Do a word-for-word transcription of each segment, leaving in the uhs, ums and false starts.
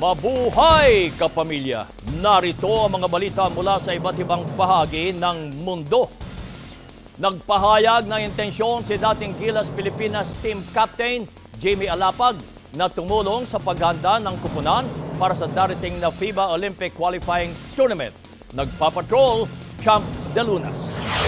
Mabuhay kapamilya! Narito ang mga balita mula sa iba't ibang bahagi ng mundo. Nagpahayag ng intensyon si dating Gilas Pilipinas Team Captain Jamie Alapag na tumulong sa paghanda ng kupunan para sa darating na FIBA Olympic Qualifying Tournament. Nagpapatrol, Champ De Lunas.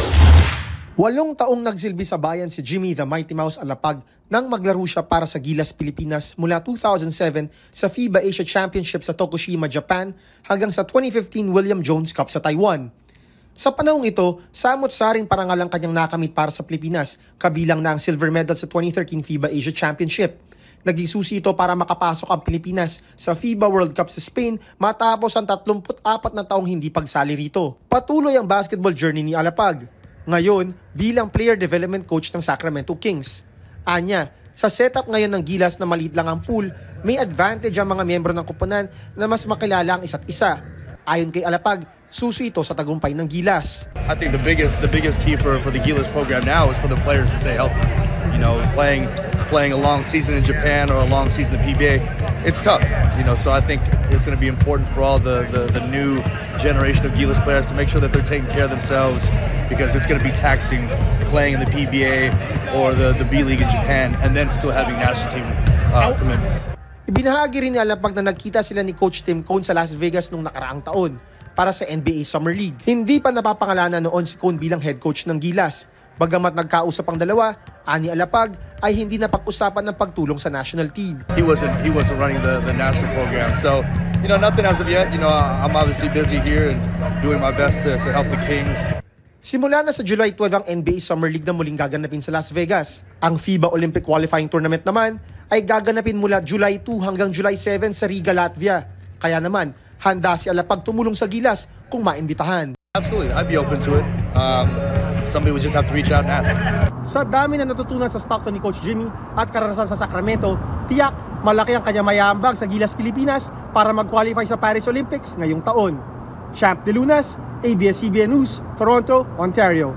Walong taong nagsilbi sa bayan si Jimmy the Mighty Mouse Alapag nang maglaro siya para sa Gilas Pilipinas mula two thousand seven sa FIBA Asia Championship sa Tokushima, Japan hanggang sa twenty fifteen William Jones Cup sa Taiwan. Sa panahong ito, samot-saring parangal ang kanyang nakamit para sa Pilipinas, kabilang na ang silver medal sa twenty thirteen FIBA Asia Championship. Naging susi ito para makapasok ang Pilipinas sa FIBA World Cup sa Spain matapos ang tatlumpu't apat na taong hindi pagsali rito. Patuloy ang basketball journey ni Alapag. Ngayon, bilang player development coach ng Sacramento Kings. Anya, sa setup ngayon ng Gilas na maliit lang ang pool, may advantage ang mga miyembro ng kupunan na mas makilala ang isa't isa. Ayon kay Alapag, susi ito sa tagumpay ng Gilas. I think the biggest the biggest key for for the Gilas program now is for the players to stay healthy. You know, playing playing a long season in Japan or a long season in P B A, it's tough. You know, so I think it's going to be important for all the, the the new generation of Gilas players to make sure that they're taking care of themselves, because it's going to be taxing playing in the P B A or the the B League in Japan and then still having national team uh, commitments. Ibinahagi rin ni Alapag na nagkita sila ni Coach Tim Cone sa Las Vegas nung nakaraang taon para sa N B A Summer League. Hindi pa napapangalanan noon si Cone bilang head coach ng Gilas. Bagamat nagkausap ang dalawa, ani Alapag ay hindi napag-usapan ng pagtulong sa national team. He wasn't he wasn't running the the national program, so you know nothing as of yet. You know I'm obviously busy here and doing my best to, to help the Kings. Simula na sa July twelve ang N B A Summer League na muling gaganapin sa Las Vegas. Ang FIBA Olympic Qualifying Tournament naman ay gaganapin mula July two hanggang July seven sa Riga, Latvia. Kaya naman, handa si Alapag tumulong sa Gilas kung maimbitahan. Absolutely, I'd be open to it. Um, somebody would just have to reach out and ask. Sa dami na natutunan sa Stockton ni Coach Jimmy at karanasan sa Sacramento, tiyak malaki ang kanyang mayambag sa Gilas Pilipinas para mag-qualify sa Paris Olympics ngayong taon. Champ De Lunas, A B S C B N News, Toronto, Ontario.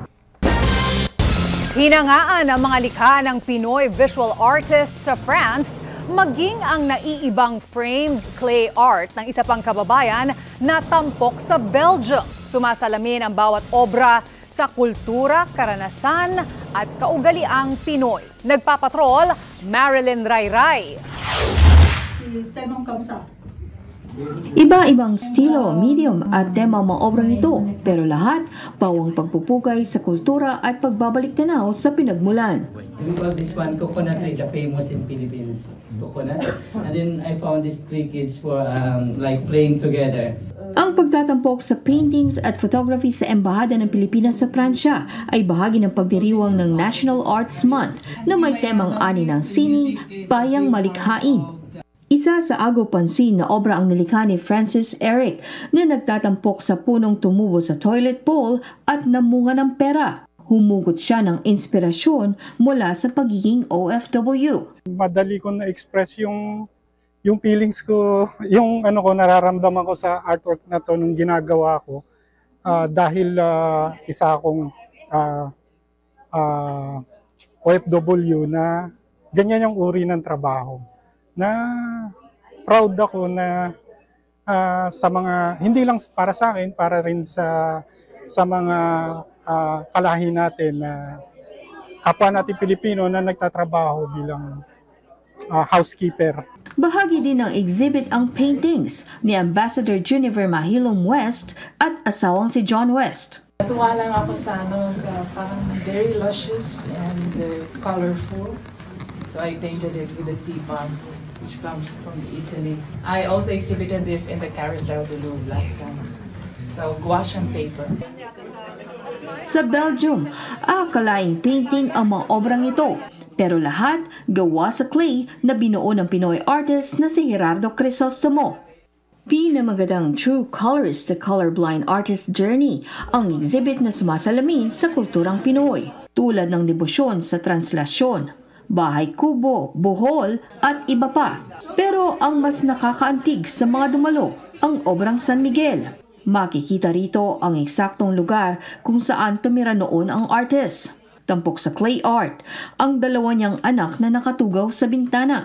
Hinangaan ang mga likha ng Pinoy visual artists sa France, maging ang naiibang framed clay art ng isa pang kababayan na tampok sa Belgium. Sumasalamin ang bawat obra sa kultura, karanasan at kaugaliang Pinoy. Nagpapatrol, Marilyn Rayray. Iba-ibang estilo, medium at tema mga obrang ito, pero lahat pawang pagpupugay sa kultura at pagbabalik tanaw sa pinagmulan. We call this one coconut tree, the famous in Philippines, coconut. And then I found these three kids for um, like playing together. Ang pagtatampok sa paintings at photography sa Embahada ng Pilipinas sa Pransya ay bahagi ng pagdiriwang ng National Arts Month na may temang ani ng sining, bayang malikhain. Isa sa agaw pansin na obra ang nilikha ni Francis Eric na nagtatampok sa punong tumubo sa toilet bowl at namunga ng pera. Humugot siya ng inspirasyon mula sa pagiging O F W. Madali ko na-express yung yung feelings ko, yung ano ko nararamdaman ko sa artwork na to nung ginagawa ko uh, dahil uh, isa akong uh, uh, O F W na ganyan yung uri ng trabaho. Na proud ako na uh, sa mga, hindi lang para sa akin, para rin sa sa mga uh, kalahi natin na kapwa natin Pilipino na nagtatrabaho bilang uh, housekeeper. Bahagi din ng exhibit ang paintings ni Ambassador Juniver Mahilom West at asawang si John West. Natuwa lang ako sa, ano, sa parang very luscious and uh, colorful. So I painted it with a tea palm, which comes from Italy. I also exhibited this in the Carousel du Louvre last time. So gouache and paper. Sa Belgium, akalaing painting ang mga obrang ito. Pero lahat gawa sa clay na binuo ng Pinoy artist na si Gerardo Crisostomo. Pinamagandang True Colors the Colorblind Artist Journey ang exhibit na sumasalamin sa kulturang Pinoy. Tulad ng debosyon sa translasyon, bahay kubo, buhol at iba pa. Pero ang mas nakakaantig sa mga dumalo, ang obrang San Miguel. Makikita rito ang eksaktong lugar kung saan tumira noon ang artist. Tampok sa clay art, ang dalawa niyang anak na nakatugaw sa bintana.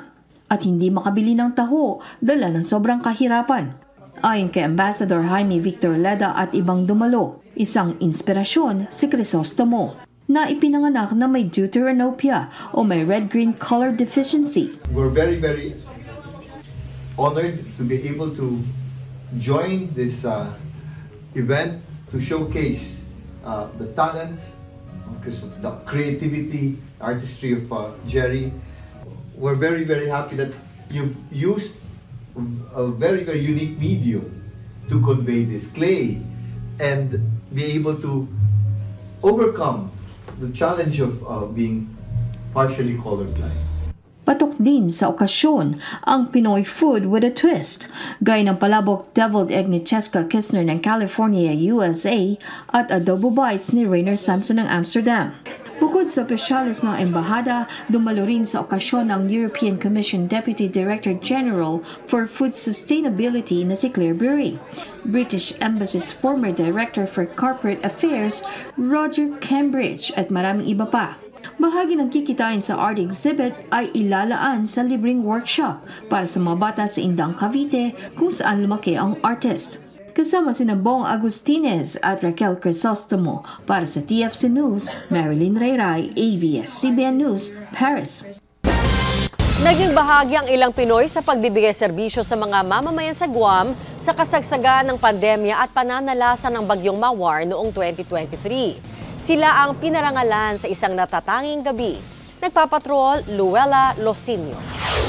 at hindi makabili ng taho dala ng sobrang kahirapan. Ayon kay Ambassador Jaime Victor Leda at ibang dumalo, isang inspirasyon si Crisostomo na ipinanganak na may deuteranopia o may red-green color deficiency. We're very, very honored to be able to join this uh, event to showcase uh, the talent, because of the creativity, artistry of uh, Jerry. We're very, very happy that you've used a very, very unique medium to convey this clay and be able to overcome the challenge of uh, being partially colorblind. Patok din sa okasyon ang Pinoy food with a twist, gaya ng palabok deviled egg ni Cheska Kistner ng California, U S A at adobo bites ni Rainer Samson ng Amsterdam. Bukod sa opisyalis ng embahada, dumalo rin sa okasyon ang European Commission Deputy Director General for Food Sustainability na si Claire Bury, British Embassy's former Director for Corporate Affairs Roger Cambridge at maraming iba pa. Bahagi ng kikitain sa art exhibit ay ilalaan sa libreng workshop para sa mga bata sa Indang, Cavite kung saan lumaki ang artist. Kasama sina Bong Agustinez at Raquel Crisostomo para sa T F C News, Marilyn Rayray, A B S C B N News, Paris. Naging bahagi ang ilang Pinoy sa pagbibigay serbisyo sa mga mamamayan sa Guam sa kasagsagan ng pandemya at pananalasa ng bagyong Mawar noong twenty twenty-three. Sila ang pinarangalan sa isang natatanging gabi. Nagpapatrol, Luella Losinio.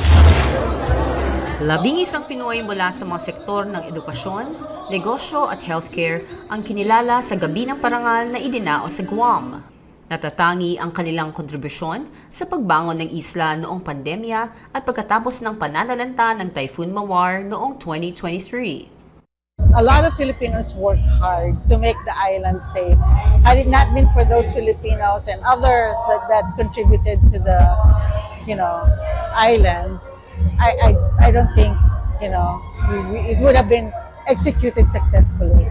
Labing isang Pinoy mula sa mga sektor ng edukasyon, negosyo at healthcare ang kinilala sa Gabi ng Parangal na idinao sa Guam. Natatangi ang kanilang kontribusyon sa pagbangon ng isla noong pandemya at pagkatapos ng pananalanta ng Typhoon Mawar noong twenty twenty-three. A lot of Filipinos worked hard to make the island safe. Had it not been for those Filipinos and others that, that contributed to the, you know, island, I, I, I don't think, you know, we, we, it would have been executed successfully.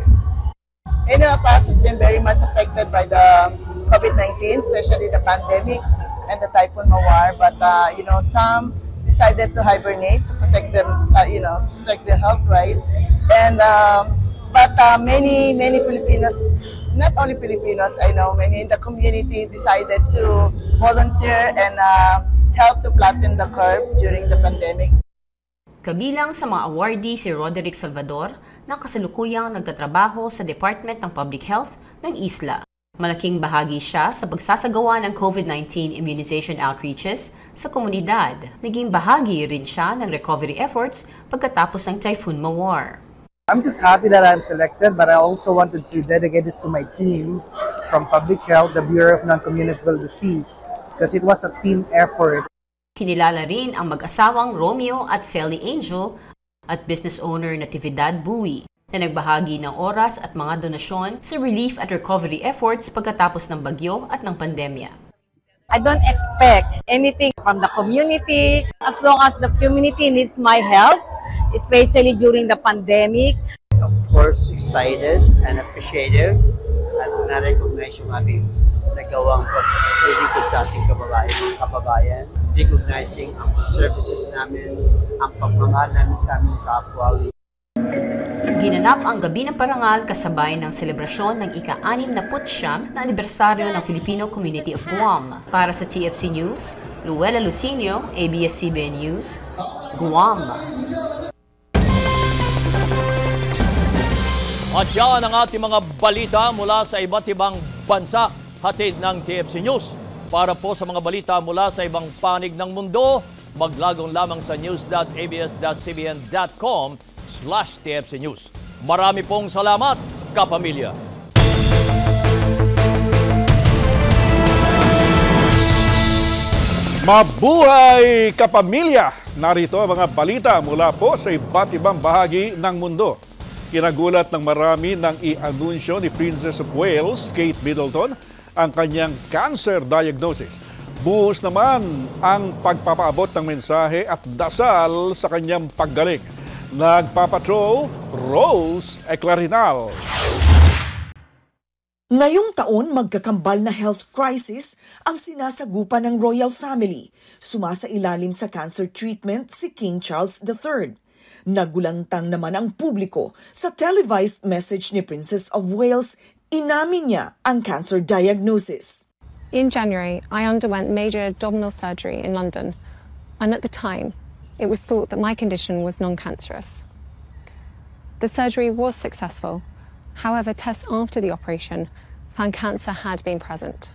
And the past has been very much affected by the COVID nineteen, especially the pandemic and the Typhoon Mawar. But, uh, you know, some decided to hibernate to protect them, uh, you know, protect their health, right? And, um, but uh, many, many Filipinos, not only Filipinos, I know, many in the community decided to volunteer and uh, help to flatten the curve during the pandemic. Kabilang sa mga awardee si Roderick Salvador na kasalukuyang nagtatrabaho sa Department ng Public Health ng isla. Malaking bahagi siya sa pagsasagawa ng COVID nineteen immunization outreaches sa komunidad. Naging bahagi rin siya ng recovery efforts pagkatapos ng Typhoon Mawar. I'm just happy that I'm selected, but I also wanted to dedicate this to my team from Public Health, the Bureau of Non-Communicable Disease, because it was a team effort. Kinilala rin ang mag-asawang Romeo at Feli Angel at business owner Natividad Buwi na nagbahagi ng oras at mga donasyon sa relief at recovery efforts pagkatapos ng bagyo at ng pandemya. I don't expect anything from the community as long as the community needs my help, especially during the pandemic. Of course, excited and appreciative at na-recognize yung aming nagawang paglilingkod sa ating kababayan, mga kababayan, recognizing ang services namin, ang pagmamahal namin sa aming kapwa. Ginanap ang Gabi ng Parangal kasabay ng selebrasyon ng ika-anim na putsyam na anibersaryo ng Filipino Community of Guam. Para sa T F C News, Luella Lucinio, A B S C B N News, Guam. At yan ang ating mga balita mula sa iba't ibang bansa, hatid ng T F C News. Para po sa mga balita mula sa ibang panig ng mundo, maglagong lamang sa news dot a b s dot c b n dot com slash T F C News. Marami pong salamat, kapamilya. Mabuhay, kapamilya! Narito ang mga balita mula po sa iba't ibang bahagi ng mundo. Kinagulat ng marami nang i-anunsyo ni Princess of Wales, Kate Middleton, ang kanyang cancer diagnosis. Buhos naman ang pagpapaabot ng mensahe at dasal sa kanyang paggaling. Nagpapatrol, Rose Eclarinal. Ngayong taon, magkakambal na health crisis ang sinasagupan ng royal family. Sumasailalim sa cancer treatment si King Charles the third. Nagulantang naman ang publiko sa televised message ni Princess of Wales. Inamin niya ang cancer diagnosis. In January, I underwent major abdominal surgery in London, and at the time, it was thought that my condition was non-cancerous. The surgery was successful. However, tests after the operation found cancer had been present.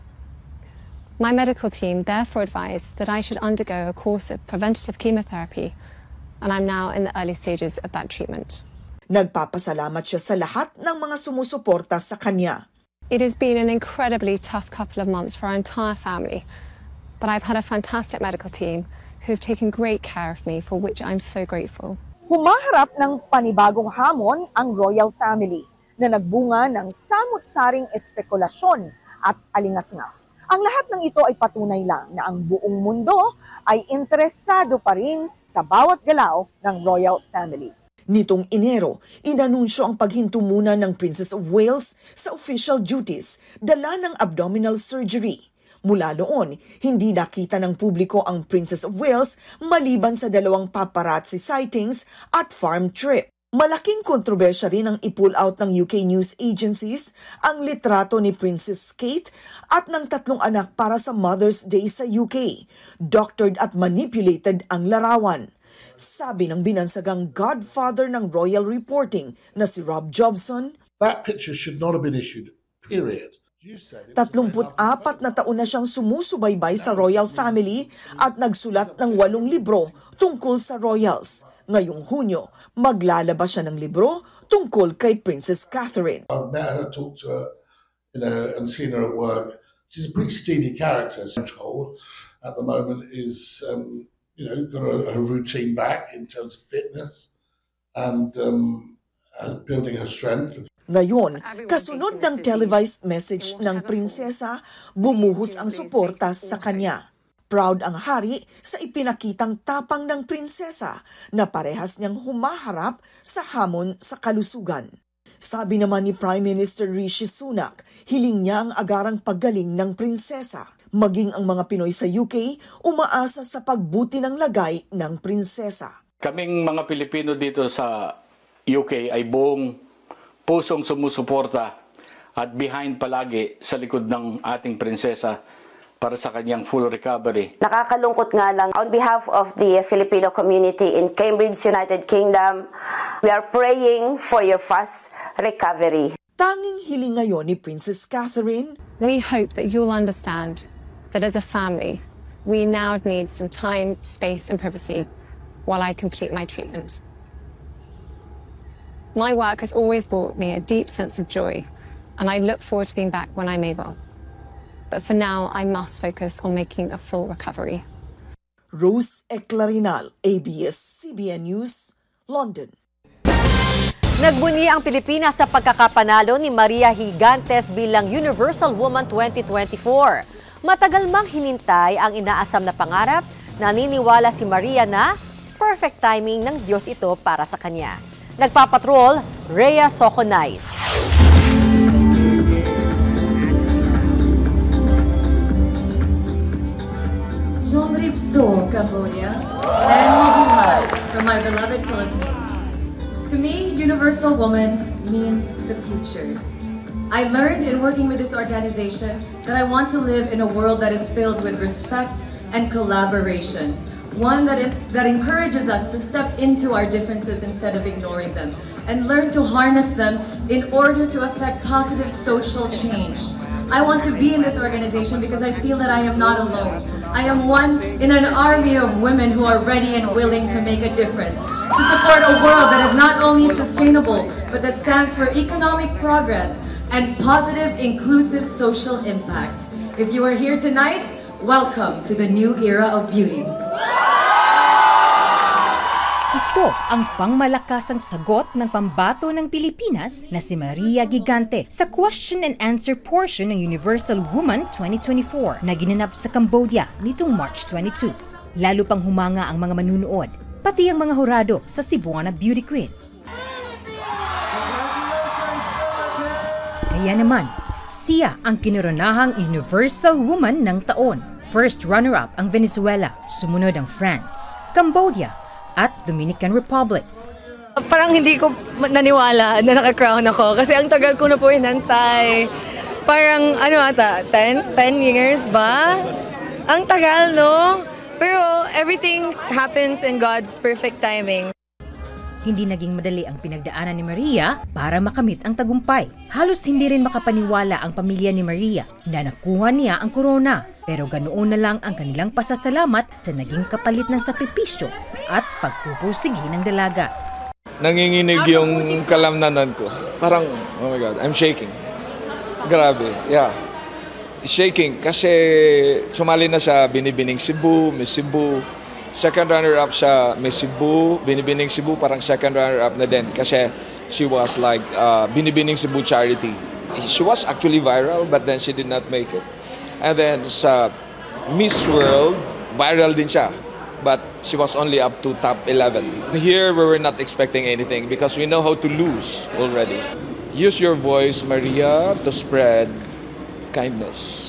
My medical team therefore advised that I should undergo a course of preventative chemotherapy, and I'm now in the early stages of that treatment. Nagpapasalamat siya sa lahat ng mga sumusuporta sa kanya. It has been an incredibly tough couple of months for our entire family, but I've had a fantastic medical team who've taken great care of me, for which I'm so grateful. Humaharap ng panibagong hamon ang royal family na nagbunga ng samut-saring espekulasyon at alingasngas. Ang lahat ng ito ay patunay lang na ang buong mundo ay interesado pa rin sa bawat galaw ng royal family. Nitong Enero, inanunsyo ang paghinto muna ng Princess of Wales sa official duties, dala ng abdominal surgery. Mula noon, hindi nakita ng publiko ang Princess of Wales maliban sa dalawang paparazzi sightings at farm trip. Malaking kontrobersya rin ang i-pull out ng U K news agencies ang litrato ni Princess Kate at ng tatlong anak para sa Mother's Day sa U K. Doctored at manipulated ang larawan. Sabi ng binansagang godfather ng royal reporting na si Rob Jobson, that picture should not have been issued, period. tatlumput apat na taon na siyang sumusubaybay sa royal family at nagsulat ng walong libro tungkol sa royals. Ngayong Hunyo, maglalabas siya ng libro tungkol kay Princess Catherine. I've met her, talked to her, you know, and seen her at work. She's a pretty steely character, I'm told. At the moment is, um, you know, got a, a routine back in terms of fitness and um, uh, building her strength. Ngayon, kasunod ng televised message ng prinsesa, bumuhos ang suporta sa kanya. Proud ang hari sa ipinakitang tapang ng prinsesa na parehas niyang humaharap sa hamon sa kalusugan. Sabi naman ni Prime Minister Rishi Sunak, hiling niya ang agarang paggaling ng prinsesa. Maging ang mga Pinoy sa U K, umaasa sa pagbuti ng lagay ng prinsesa. Kaming mga Pilipino dito sa U K ay buong pusong sumusuporta at behind palagi sa likod ng ating prinsesa para sa kanyang full recovery. Nakakalungkot nga lang, on behalf of the Filipino community in Cambridge, United Kingdom, we are praying for your fast recovery. Tanging hiling ngayon ni Princess Catherine, we hope that you'll understand that as a family, we now need some time, space and privacy while I complete my treatment. My work has always brought me a deep sense of joy, and I look forward to being back when I'm able. But for now, I must focus on making a full recovery. Rose Eclarinal, A B S C B N News, London. Nagbunyi ang Pilipinas sa pagkakapanalo ni Maria Gigantes bilang Universal Woman twenty twenty-four. Matagal mang hinintay ang inaasam na pangarap, naniniwala si Maria na perfect timing ng Diyos ito para sa kanya. Nagpapatrol, Rhea Soconais. Jomripso, Cambodia, and Mabuhay from my beloved Philippines. To me, Universal Woman means the future. I learned in working with this organization that I want to live in a world that is filled with respect and collaboration. One that, it, that encourages us to step into our differences instead of ignoring them and learn to harness them in order to affect positive social change. I want to be in this organization because I feel that I am not alone. I am one in an army of women who are ready and willing to make a difference, to support a world that is not only sustainable, but that stands for economic progress and positive, inclusive social impact. If you are here tonight, welcome to the new era of beauty. Ito ang pangmalakasang sagot ng pambato ng Pilipinas na si Maria Gigante sa question and answer portion ng Universal Woman twenty twenty-four na ginanap sa Cambodia nitong March twenty-second. Lalo pang humanga ang mga manunood, pati ang mga hurado sa Cebuana Beauty Queen. Kaya naman, Siya ang kinuronahang Universal Woman ng taon. First runner-up ang Venezuela, sumunod ang France, Cambodia at Dominican Republic. Parang hindi ko naniwala na naka-crown ako kasi ang tagal ko na po inantay. Parang ano ata, ten years ba? Ang tagal, no? Pero everything happens in God's perfect timing. Hindi naging madali ang pinagdaanan ni Maria para makamit ang tagumpay. Halos hindi rin makapaniwala ang pamilya ni Maria na nakuha niya ang corona. Pero ganoon na lang ang kanilang pasasalamat sa naging kapalit ng sakripisyo at pagpupursige ng dalaga. Nanginginig yung kalamnanan ko. Parang, oh my God, I'm shaking. Grabe, yeah. Shaking kasi sumali na siya Binibining Cebu, Miss Cebu. Second runner-up siya Miss Cebu, Binibining Cebu, parang second runner-up na din kasi she was like uh, Binibining Cebu charity. She was actually viral but then she did not make it. And then sa Miss World, viral din siya. But she was only up to top eleven. Here, we were not expecting anything because we know how to lose already. Use your voice, Maria, to spread kindness.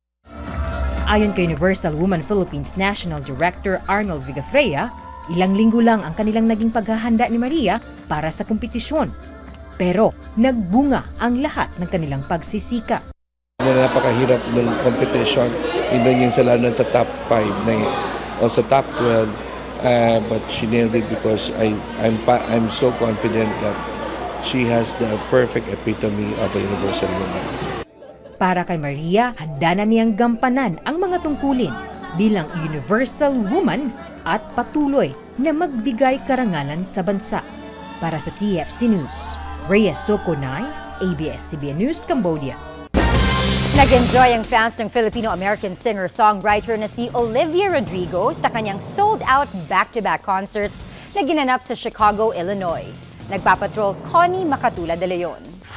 Ayon kay Universal Woman Philippines National Director Arnold Vigafreya, ilang linggo lang ang kanilang naging paghahanda ni Maria para sa kompetisyon. Pero nagbunga ang lahat ng kanilang pagsisika. Napakahirap ng competition, hindi yun sila sa top five, na also top twelve, uh, but she nailed it because I, I'm, I'm so confident that she has the perfect epitome of a universal woman. Para kay Maria, handa na niyang gampanan ang mga tungkulin bilang universal woman at patuloy na magbigay karangalan sa bansa. Para sa T F C News, Rhea Soconais, A B S C B N News, Cambodia. Nag-enjoy ang fans ng Filipino-American singer-songwriter na si Olivia Rodrigo sa kanyang sold-out back-to-back concerts na ginanap sa Chicago, Illinois. Nagpapatrol Connie Macatula de Leon.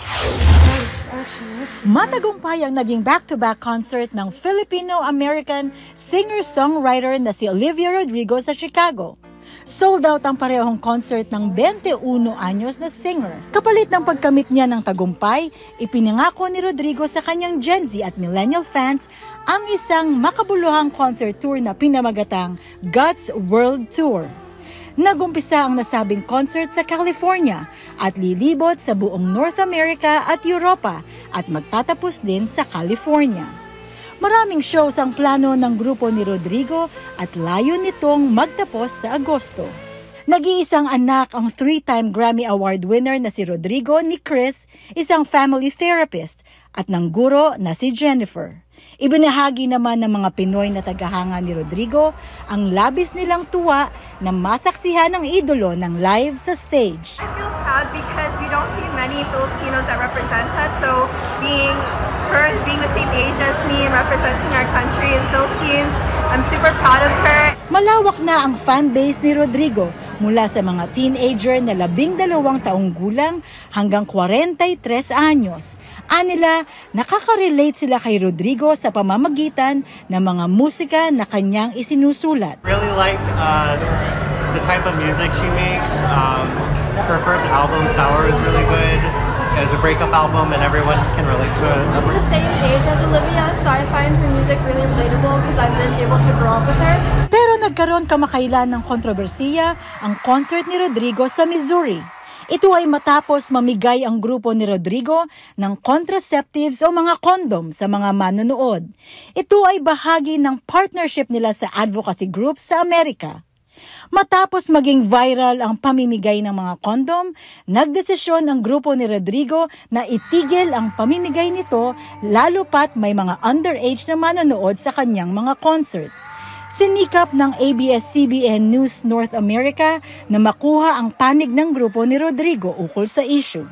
Matagumpay ang naging back-to-back concert ng Filipino-American singer-songwriter na si Olivia Rodrigo sa Chicago. Sold out ang parehong concert ng twenty-one anyos na singer. Kapalit ng pagkamit niya ng tagumpay, ipinangako ni Rodrigo sa kanyang Gen Z at millennial fans ang isang makabuluhang concert tour na pinamagatang God's World Tour. Nagumpisa ang nasabing concert sa California at lilibot sa buong North America at Europa at magtatapos din sa California. Maraming shows ang plano ng grupo ni Rodrigo at layo nitong magtapos sa Agosto. Nag-iisang anak ang three-time Grammy Award winner na si Rodrigo ni Chris, isang family therapist, at ng guro na si Jennifer. Ibinahagi naman ng mga Pinoy na tagahanga ni Rodrigo ang labis nilang tuwa na masaksihan ng idolo ng live sa stage. I feel proud because we don't see many Filipinos that represent us, so being her and being the same age as me and representing our country in Philippines, I'm super proud of her. Malawak na ang fan base ni Rodrigo mula sa mga teenager na labing dalawang taong gulang hanggang forty-three anyos. Anila, nakaka-relate sila kay Rodrigo sa pamamagitan ng mga musika na kanyang isinusulat. Really like uh, the type of music she makes. Um, her first album, Sour, is really good. It's a breakup album and everyone can relate to it. I'm the same age as Olivia, so I find her music really relatable because I've been able to grow up with her. Pero nagkaroon kamakailan ng kontrobersiya ang concert ni Rodrigo sa Missouri. Ito ay matapos mamigay ang grupo ni Rodrigo ng contraceptives o mga kondom sa mga manonood. Ito ay bahagi ng partnership nila sa advocacy groups sa Amerika. Matapos maging viral ang pamimigay ng mga kondom, nagdesisyon ang grupo ni Rodrigo na itigil ang pamimigay nito lalo pat may mga underage na manonood sa kanyang mga concert. Sinikap ng A B S C B N News North America na makuha ang panig ng grupo ni Rodrigo ukol sa issue.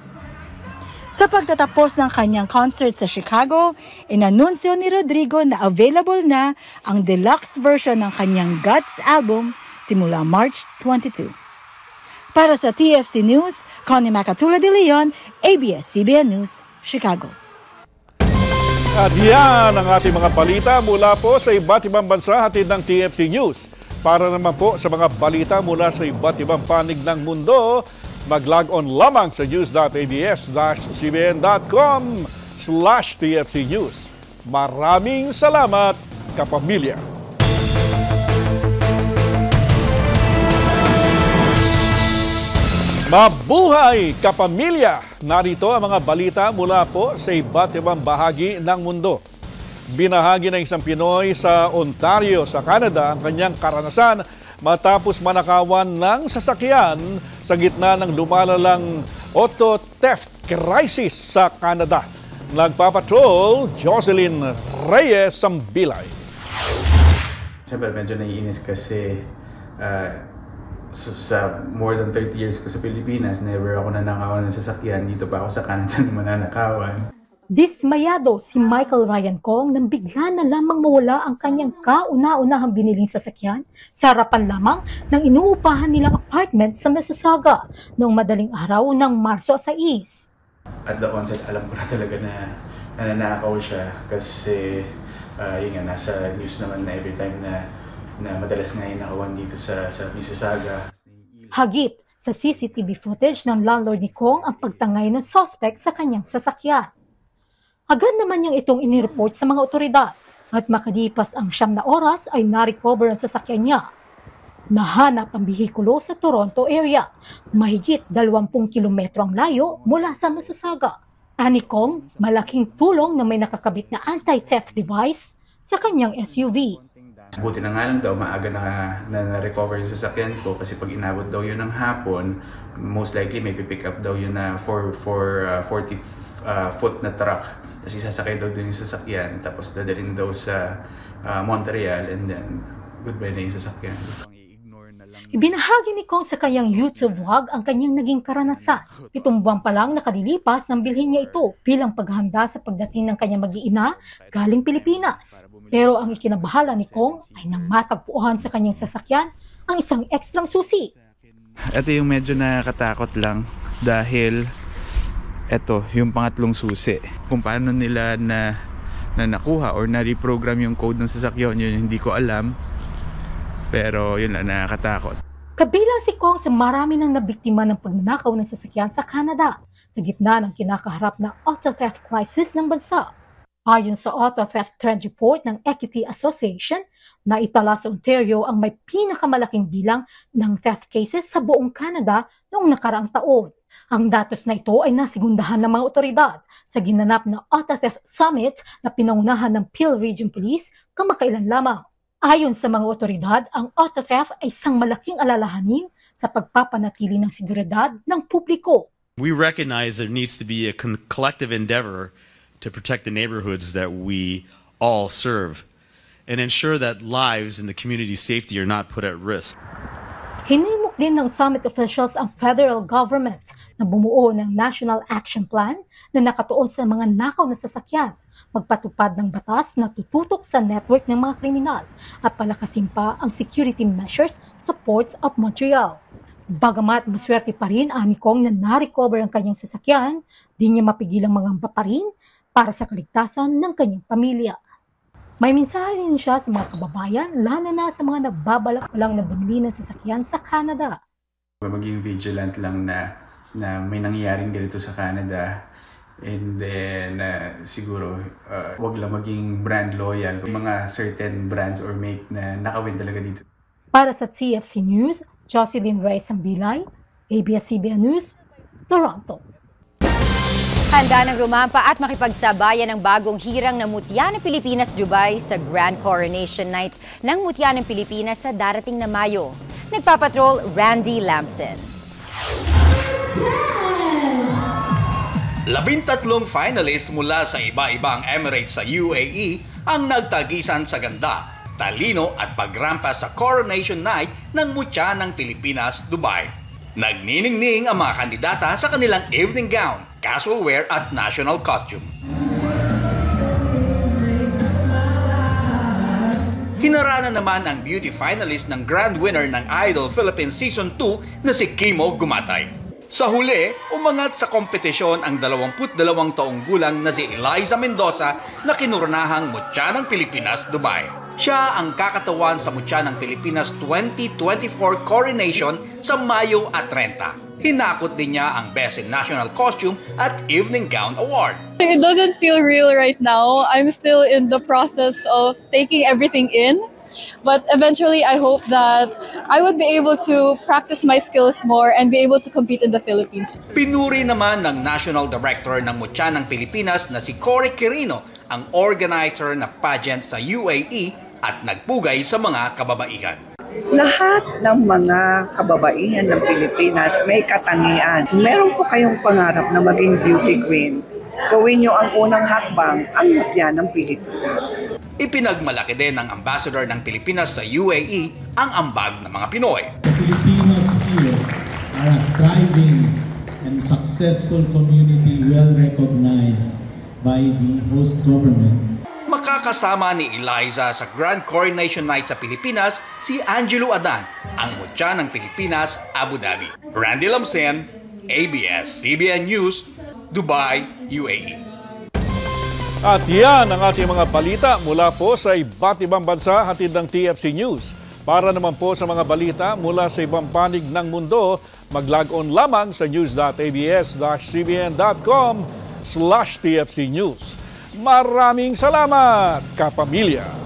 Sa pagtatapos ng kanyang concert sa Chicago, inanunsyo ni Rodrigo na available na ang deluxe version ng kanyang Guts album simula March twenty-second. Para sa T F C News, Connie Macatula de Leon, A B S C B N News, Chicago. At yan ang ating mga balita mula po sa iba't ibang bansa hatid ng T F C News. Para naman po sa mga balita mula sa iba't ibang panig ng mundo, mag-log on lamang sa news dot a b s dash c b n dot com. slash T F C News. Maraming salamat, kapamilya. Mabuhay, kapamilya! Narito ang mga balita mula po sa iba't ibang bahagi ng mundo. Binahagi ng isang Pinoy sa Ontario, sa Canada, ang kanyang karanasan matapos manakawan ng sasakyan sa gitna ng lumalalang auto theft crisis sa Canada. Nagpapatrol, Jocelyn Reyes Sambilay. Siyempre, medyo naiinis kasi uh, So, sa more than thirty years ko sa Pilipinas, never ako nanakawan ng sasakyan. Dito pa ako sa Canada na mananakawan. Dismayado si Michael Ryan Kong nang bigla na lamang mawala ang kanyang kauna-unahang biniling sasakyan sa harapan lamang ng inuupahan nilang apartment sa Mississauga noong madaling araw ng Marso sais. At the onset, alam ko na talaga na nananakaw siya kasi uh, yun nga, nasa news naman na every time na na madalas nga nakawan dito sa, sa Mississauga. Hagip sa C C T V footage ng landlord ni Kong ang pagtangay ng suspect sa kanyang sasakyan. Agad naman niyang itong inireport sa mga otoridad at makalipas ang siyam na oras ay na-recover ang sasakyan niya. Nahanap ang bihikulo sa Toronto area, mahigit dalawampung kilometro ang layo mula sa Mississauga. Ani Kong, malaking tulong na may nakakabit na anti-theft device sa kanyang S U V. Buti na nga lang daw, maaga na na-recover yung sasakyan ko kasi pag inabot daw yun ng hapon, most likely may pipick up daw yun na for, for uh, forty foot na truck. Tapos isasakay daw dun yung sasakyan, tapos dadalhin daw sa uh, Montreal, and then goodbye na yung sasakyan. Ibinahagi ni Kong sa kanyang YouTube vlog ang kanyang naging karanasan. Pitong buwan pa lang nakalilipas nang bilhin niya ito bilang paghahanda sa pagdating ng kanyang mag-iina galing Pilipinas. Pero ang ikinabahala ni Kong ay nang matagpuan sa kanyang sasakyan ang isang ekstrang susi. Ito yung medyo nakakatakot lang dahil ito yung pangatlong susi. Kung paano nila na, na nakuha or na-reprogram yung code ng sasakyan, yun hindi ko alam. Pero yun lang, nakakatakot. Kabilang si Kong sa marami ng nabiktima ng pagnanakaw ng sasakyan sa Canada sa gitna ng kinakaharap na auto theft crisis ng bansa. Ayon sa Auto Theft Trend Report ng Equity Association, naitala sa Ontario ang may pinakamalaking bilang ng theft cases sa buong Canada noong nakaraang taon. Ang datos na ito ay nasigundahan ng mga otoridad sa ginanap na Auto Theft Summit na pinangunahan ng Peel Region Police kamakailan lamang. Ayon sa mga otoridad, ang auto theft ay isang malaking alalahanin sa pagpapanatili ng seguridad ng publiko. We recognize there needs to be a collective endeavor to protect the neighborhoods that we all serve and ensure that lives and the community's safety are not put at risk. Hinimok din ng summit officials ang federal government na bumuo ng National Action Plan na nakatuon sa mga nakaw na sasakyan, magpatupad ng batas na tututok sa network ng mga kriminal at palakasin pa ang security measures sa ports of Montreal. Bagamat maswerte pa rin ani Kong na na-recover ang kanyang sasakyan, di niya mapigilang mangamba pa rin para sa kaligtasan ng kanyang pamilya. May mensahe rin siya sa mga kababayan, lalo na sa mga nagbabalak pa lang na bumili ng sasakyan sa Canada. Maging vigilant lang na, na may nangyayaring ganito sa Canada. And then, uh, siguro, uh, wag lang maging brand loyal. Mga certain brands or make na nakawin talaga dito. Para sa T F C News, Jocelyn Reyes Sambilay, A B S C B N News, Toronto. Handa ng rumampa at makipagsabayan ng bagong hirang ng Mutya ng Pilipinas Dubai sa Grand Coronation Night ng Mutya ng Pilipinas sa darating na Mayo. Nagpapatrol, Randy Lamson. Labintatlong finalists mula sa iba-ibang Emirates sa U A E ang nagtagisan sa ganda, talino at pagrampa sa Coronation Night ng Mutya ng Pilipinas Dubai. Nagniningning ang mga kandidata sa kanilang evening gown, casual wear at national costume. Hinarana naman ang beauty finalist ng grand winner ng Idol Philippines Season two na si Kimo Gumatay. Sa huli, umangat sa kompetisyon ang dalawampu't dalawang taong gulang na si Eliza Mendoza na kinuranahang Mutya ng Pilipinas Dubai. Siya ang kakatawan sa mutya ng Pilipinas twenty twenty-four coronation sa Mayo at thirty. Hinakot din niya ang Best in National Costume at Evening Gown Award. It doesn't feel real right now. I'm still in the process of taking everything in. But eventually, I hope that I would be able to practice my skills more and be able to compete in the Philippines. Pinuri naman ng National Director ng Mutya ng Pilipinas na si Cory Quirino ang organizer na pageant sa U A E at nagpugay sa mga kababaihan. Lahat ng mga kababaihan ng Pilipinas may katangian. Meron po kayong pangarap na maging beauty queen. Gawin niyo ang unang hakbang, ang mutya ng Pilipinas. Ipinagmalaki din ng ambassador ng Pilipinas sa U A E ang ambag ng mga Pinoy. The Filipinos here are a thriving and successful community well recognized by the host government. Makakasama ni Eliza sa Grand Coronation Night sa Pilipinas si Angelo Adan, ang mutya ng Pilipinas, Abu Dhabi. Randy Lamsen, A B S C B N News, Dubai, U A E. At yan ang ating mga balita mula po sa iba't ibang bansa, hatid ng T F C News. Para naman po sa mga balita mula sa ibang panig ng mundo, mag-log on lamang sa news dot a b s dash c b n dot com slash T F C News. Maraming salamat, kapamilya!